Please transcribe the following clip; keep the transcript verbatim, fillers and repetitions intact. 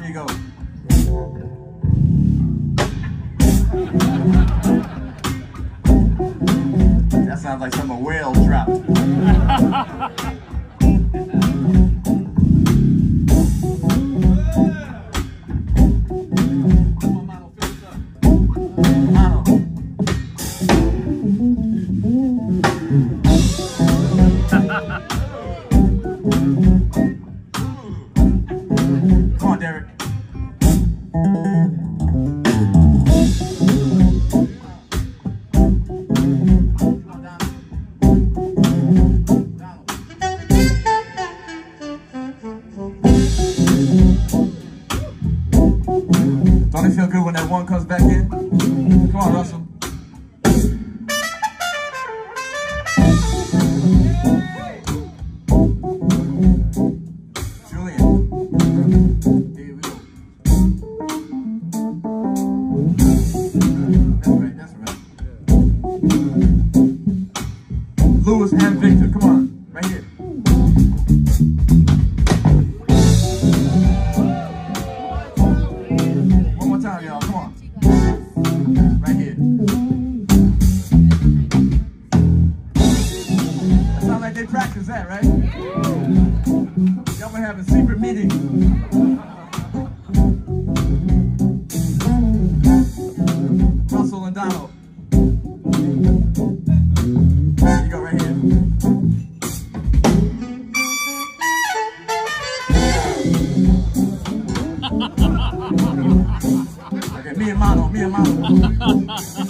Here you go. That sounds like some a whale dropped. Come on, Derrick. Don't it feel good when that one comes back in? Come on, Russell. Lewis and Victor, come on, right here. One more time, y'all, come on. Right here. That sounds like they practice that, right? Y'all been having secret meetings. Russell and Donald. You go right here. Okay, me and Mono, me and Mono.